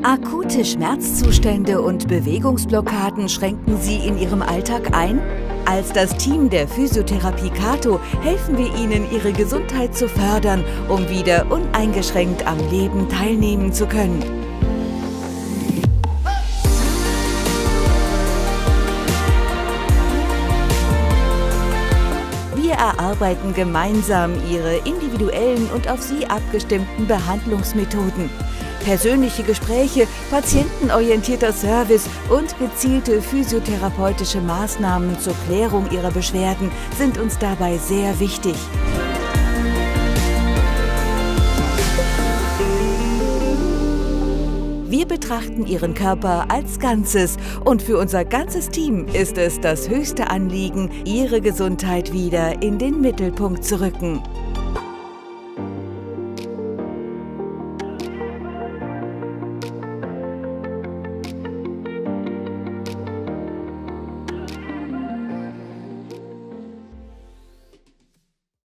Akute Schmerzzustände und Bewegungsblockaden schränken Sie in Ihrem Alltag ein? Als das Team der Physiotherapie Kato helfen wir Ihnen, Ihre Gesundheit zu fördern, um wieder uneingeschränkt am Leben teilnehmen zu können. Wir erarbeiten gemeinsam Ihre individuellen und auf Sie abgestimmten Behandlungsmethoden. Persönliche Gespräche, patientenorientierter Service und gezielte physiotherapeutische Maßnahmen zur Klärung Ihrer Beschwerden sind uns dabei sehr wichtig. Wir betrachten Ihren Körper als Ganzes und für unser ganzes Team ist es das höchste Anliegen, Ihre Gesundheit wieder in den Mittelpunkt zu rücken.